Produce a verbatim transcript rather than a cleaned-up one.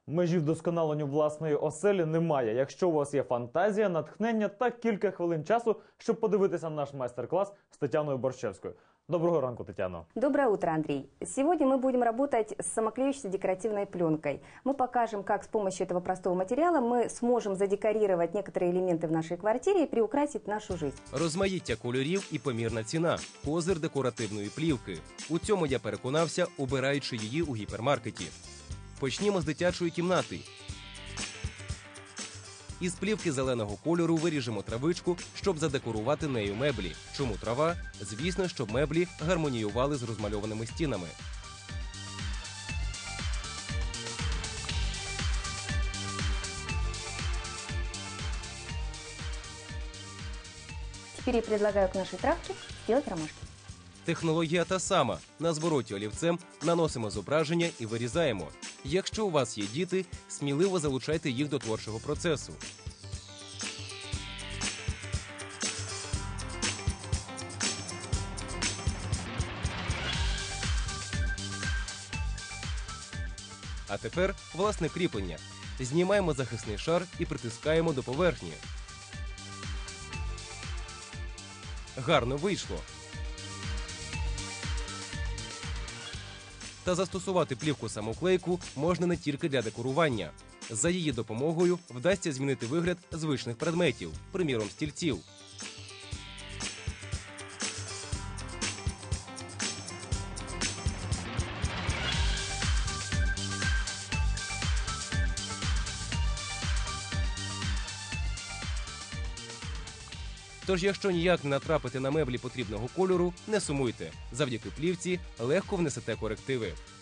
Межі вдосконаленню власної оселі немає. Якщо у вас є фантазія, натхнення та кілька хвилин часу, щоб подивитися наш майстер-клас з Тетяною Борщевською. Доброго ранку, Тетяно. Доброе утро, Андрей. Сегодня мы будем работать с самоклеющейся декоративной пленкой. Мы покажем, как с помощью этого простого материала мы сможем задекорировать некоторые элементы в нашей квартире и приукрасить нашу жизнь. Розмаїття кольорів і помірна ціна – козир декоративної плівки. У цьому я переконався, обираючи її у гіпермаркеті. Почнімо з дитячої кімнати. Із плівки зеленого кольору виріжемо травичку, щоб задекорувати нею меблі. Чому трава? Звісно, щоб меблі гармоніювали з розмальованими стінами. Теперь я предлагаю к нашей травке сделать ромашки. Технологія та сама. На звороті олівцем наносимо зображення і вирізаємо. Якщо у вас є діти, сміливо залучайте їх до творчого процесу. А тепер власне кріплення. Знімаємо захисний шар і притискаємо до поверхні. Гарно вийшло. Та застосувати плівку-самоклейку можна не тільки для декорування. За її допомогою вдасться змінити вигляд звичних предметів, приміром стільців. Тож, якщо ніяк не натрапити на меблі потрібного кольору, не сумуйте. Завдяки плівці легко внесете корективи.